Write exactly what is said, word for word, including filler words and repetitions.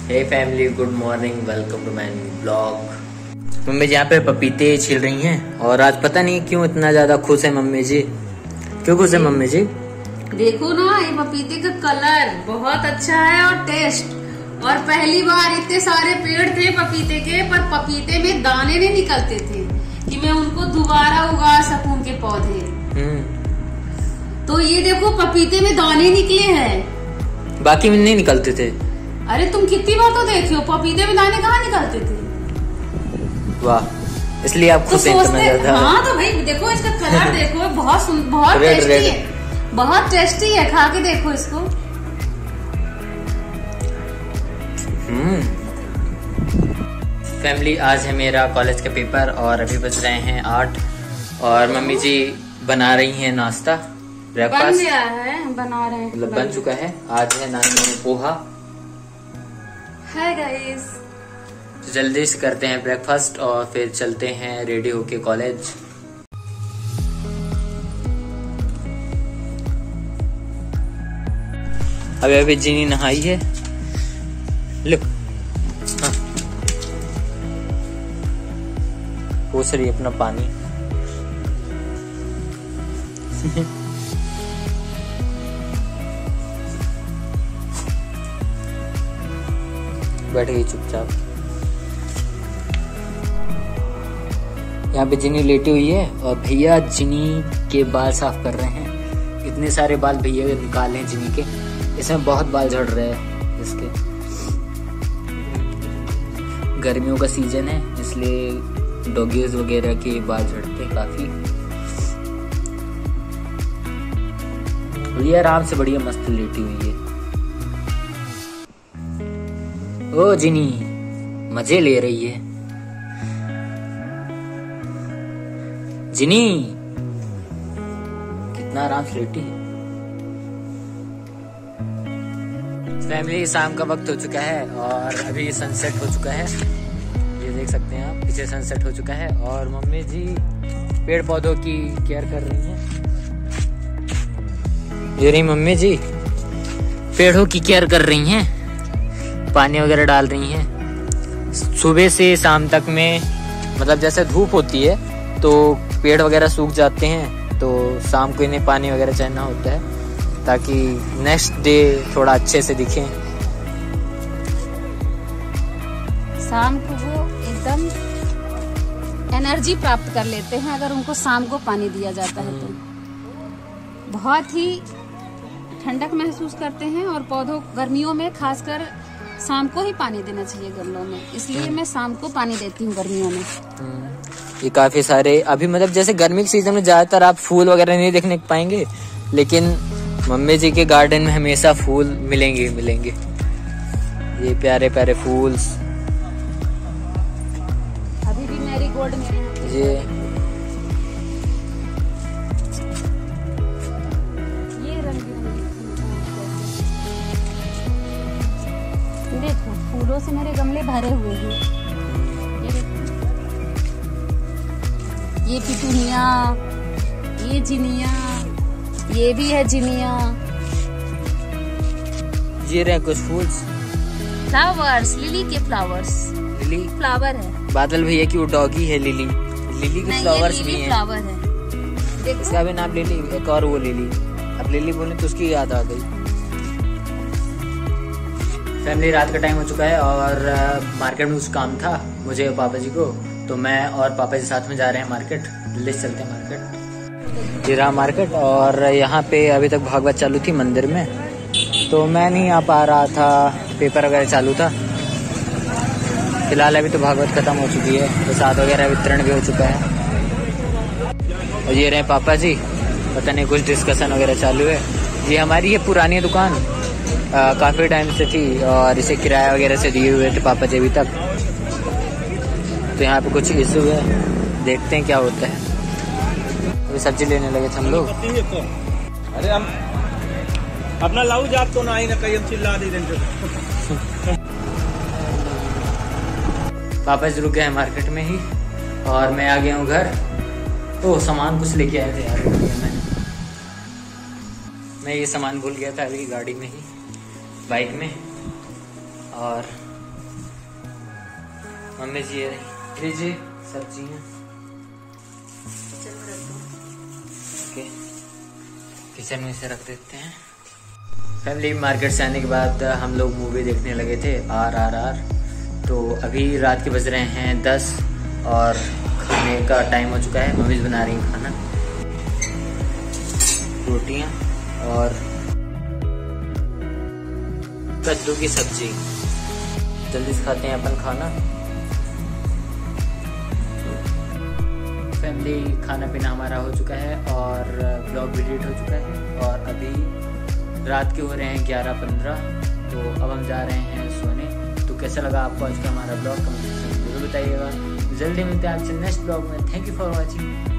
Hey family, good morning, welcome to my blog. Mummy ji यहाँ पे पपीते छिल रही हैं और आज पता नहीं क्यों इतना ज्यादा खुश है मम्मी जी। क्यों खुश है मम्मी जी? देखो ना, ये पपीते का कलर बहुत अच्छा है और टेस्ट। और पहली बार इतने सारे पेड़ थे पपीते के, पर पपीते में दाने नहीं निकलते थे कि मैं उनको दोबारा उगा सकूं उनके पौधे। तो ये देखो पपीते में दाने निकले हैं, बाकी में नहीं निकलते थे। अरे तुम कितनी बार तो देखे हो, पपीते में दाने कहाँ निकलते थे। वाह, इसलिए आप खुश हैं इतना ज्यादा। हाँ तो भाई देखो इसका कलर देखो, बहुत बहुत टेस्टी है, बहुत टेस्टी है, खा के देखो इसको। हम्म फैमिली, आज है मेरा कॉलेज का पेपर और अभी बज रहे हैं आठ और मम्मी जी बना रही हैं नाश्ता, ब्रेकफास्ट। बन गया है, बना रहे हैं, मतलब बन चुका है। आज है नाश्ते में पोहा। हाय गाइस, तो जल्दी से करते हैं ब्रेकफास्ट और फिर चलते हैं रेडी होके कॉलेज। अभी अभी जीनी नहाई है। लो, हाँ, पूछ रही अपना पानी। बैठ गई चुपचाप। यहाँ पे जिनी लेटी हुई है और भैया जिनी के बाल साफ कर रहे हैं। इतने सारे बाल भैया निकाले हैं जिनी के, इसमें बहुत बाल झड़ रहे हैं। इसके गर्मियों का सीजन है, इसलिए डॉगीज वगैरह के बाल झड़ते हैं काफी। भैया आराम से बढ़िया मस्त लेटी हुई है। ओ जिनी मजे ले रही है। जिनी कितना आराम से लेटी है। फैमिली, शाम का वक्त हो चुका है और अभी सनसेट हो चुका है। ये देख सकते हैं आप, पीछे सनसेट हो चुका है और मम्मी जी पेड़ पौधों की केयर कर रही हैं। ये रही मम्मी जी, पेड़ों की केयर कर रही हैं, पानी वगैरह डाल रही हैं। सुबह से शाम तक में, मतलब जैसे धूप होती है तो पेड़ वगैरह सूख जाते हैं, तो शाम को इन्हें पानी वगैरह चाहिए होता है ताकि नेक्स्ट डे थोड़ा अच्छे से दिखे। शाम को वो एकदम एनर्जी प्राप्त कर लेते हैं अगर उनको शाम को पानी दिया जाता है तो। बहुत ही ठंडक महसूस करते हैं और पौधों गर्मियों में खासकर शाम को ही पानी देना चाहिए गमलों में, इसलिए मैं शाम को पानी देती हूँ गर्मियों में। ये काफी सारे अभी, मतलब जैसे गर्मी के सीजन में ज्यादातर आप फूल वगैरह नहीं देखने पाएंगे, लेकिन मम्मी जी के गार्डन में हमेशा फूल मिलेंगे मिलेंगे ये प्यारे प्यारे फूल्स। अभी भी मैरीगोल्ड मेरे ये ये रंग देखो, फूलों से मेरे गमले भरे हुए हैं। ये देखो, ये पिटूनिया, ये जिनिया, ये भी है जिनिया। ये रहे कुछ फूल्स, फ्लावर्स, लिली के फ्लावर्स। लिली फ्लावर है। बादल भैया की वो डॉगी है लिली। लिली के फ्लावर्स भी हैं। फ्लावर है, देखो। इसका भी नाम लिली, एक और वो लिली। अब लिली बोले तो उसकी याद आ गई। फैमिली, रात का टाइम हो चुका है और मार्केट में कुछ काम था मुझे और पापा जी को, तो मैं और पापा जी साथ में जा रहे हैं मार्केट। जल्दी चलते हैं मार्केट। ये रहा मार्केट और यहाँ पे अभी तक भागवत चालू थी मंदिर में, तो मैं नहीं आ पा रहा था, पेपर वगैरह चालू था। फिलहाल अभी तो भागवत खत्म हो चुकी है, प्रसाद वगैरह वितरण भी हो चुका है। और ये रहे पापा जी, पता नहीं कुछ डिस्कशन वगैरह चालू है। ये हमारी है पुरानी दुकान, आ, काफी टाइम से थी और इसे किराया वगैरह से दिए हुए थे पापा जी अभी तक। तो यहाँ पे कुछ इशू है, देखते हैं क्या होता है। अभी सब्जी लेने लगे थे हम लोग। अरे हम अपना लाऊ जात तो ना ही ना कहीं हम चिल्ला दे रहे। पापा जी रुक गए हैं मार्केट में ही और मैं आ गया हूँ घर। तो सामान कुछ लेके आए थे यार, मैं मैं ये सामान भूल गया था अभी गाड़ी में ही, बाइक में। और मम्मी जी ये लीजिए सब्जी है। ओके किचन में से रख देते हैं। फैमिली मार्केट से आने के बाद हम लोग मूवी देखने लगे थे आर आर आर। तो अभी रात के बज रहे हैं दस और खाने का टाइम हो चुका है। मम्मी बना रही हैं खाना, रोटियां और कद्दू की सब्जी। जल्दी से खाते हैं अपन खाना। फैमिली खाना पीना हमारा हो चुका है और ब्लॉग भी डिलीट हो चुका है और अभी रात के हो रहे हैं ग्यारह पंद्रह। तो अब हम जा रहे हैं सोने। तो कैसा लगा आपको आज का हमारा ब्लॉग कमेंट सेक्शन में जरूर बताइएगा। जल्दी मिलते हैं आपसे नेक्स्ट ब्लॉग में। Thank you for watching.